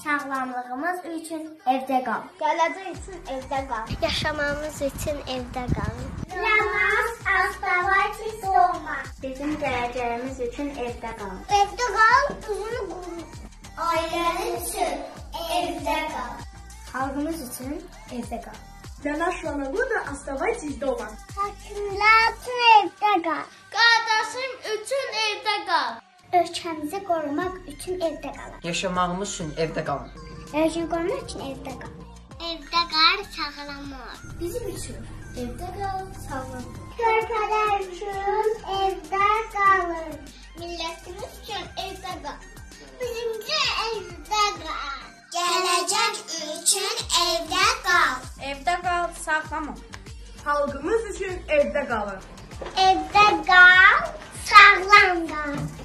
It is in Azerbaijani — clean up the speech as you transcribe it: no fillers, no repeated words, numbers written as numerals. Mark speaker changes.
Speaker 1: Sağlamlığımız üçün evdə qal.
Speaker 2: Gələcək üçün evdə qal.
Speaker 3: Yaşamamız üçün evdə qalın.
Speaker 2: Для нас оставайтесь дома.
Speaker 1: Bizim gələcəyimiz üçün evdə qal.
Speaker 2: Evdə qal, özünü qoru. Ailənin üçün evdə qal.
Speaker 1: Xalqımız üçün evdə qal.
Speaker 4: Для нашего народа оставайтесь дома.
Speaker 2: Həkimlər üçün evdə qal. Qardaşım üçün evdə qal.
Speaker 3: Ölkəmizi qorumaq üçün evdə qalın.
Speaker 5: Yaşamağımız üçün evdə qalın.
Speaker 3: Ölkəni qorumaq üçün evdə qalın.
Speaker 2: Evdə qal, sağlam ol.
Speaker 1: Bizim üçün evdə qal, sağlam ol.
Speaker 2: Körpələr üçün evdə qalın. Millətimiz üçün evdə qal. Bizimki evdə qal. Gələcək üçün evdə qal.
Speaker 1: Evdə qal, sağlam ol.
Speaker 4: Xalqımız üçün evdə qalın.
Speaker 2: Evdə qal, sağlam qal.